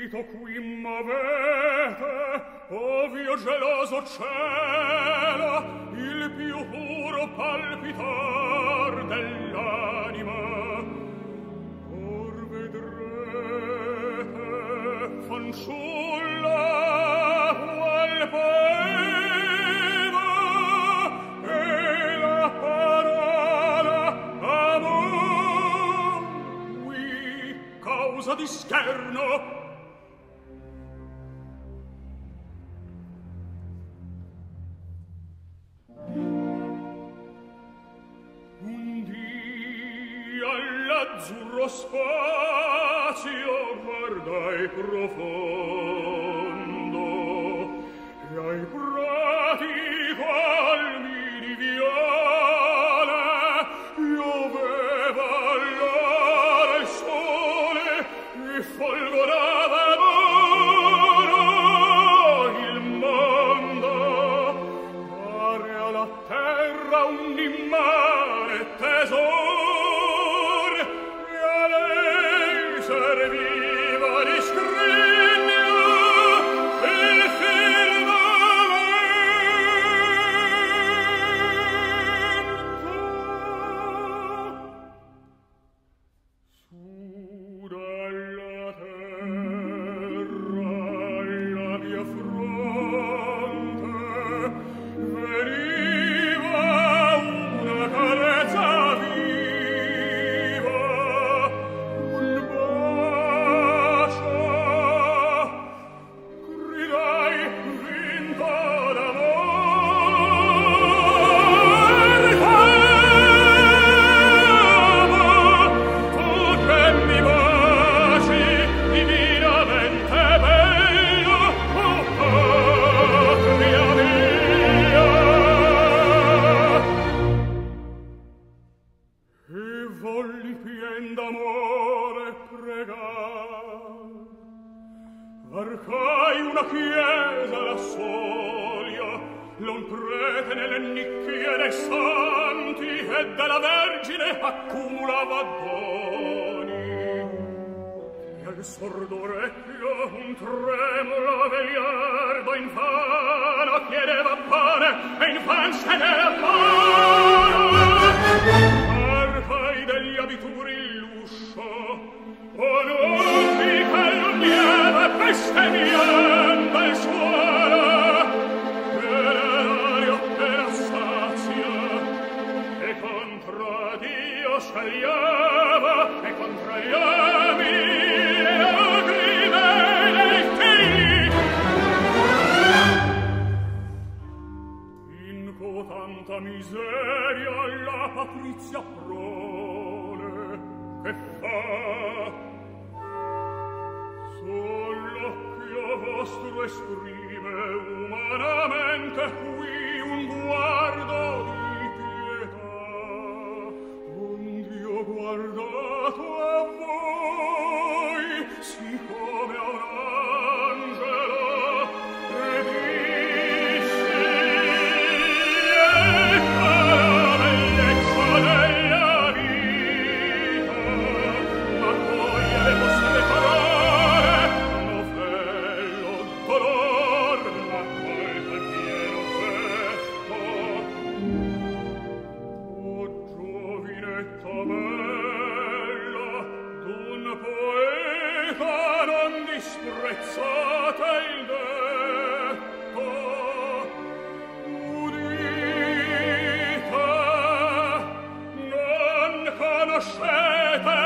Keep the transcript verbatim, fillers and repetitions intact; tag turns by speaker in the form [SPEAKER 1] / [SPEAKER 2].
[SPEAKER 1] udito qui m'avete, ovvio geloso cielo, il più puro palpitar dell'anima. Or vedrete, fanciulla, qual poema, e la parola amor, qui causa di scherno. L'azzurro spazio guardai profondo e ai prati calmi di viole pioveva allora il sole e folgorava d'oro il mondo. Pare alla terra un immane tesoro, serviva di scrigno il firmamento. Su dalla terra alla mia fronte veniva una carezza viva, un varcai una chiesa alla soglia, l'un prete nelle nicchie dei santi e della Vergine accumulava doni. E al sordo orecchio un tremulo vegliardo invano chiedeva pane e invan se ne varcai degli abituri l'uscio, o non mi calunniava bestemmiando il suolo, che l'erario appena sazia e contra Dio scagliava e contra gli uomini le lacrime dei figli. In cotanta miseria la patrizia prole che fa l'occhio vostro esprime umanamente qui un guardo di pietà, ond'io guardato a voi siccome a un angelo e dissi ecco la bellezza della vita, ma poi alle vostre parole disprezzate il detto, udite, non conoscete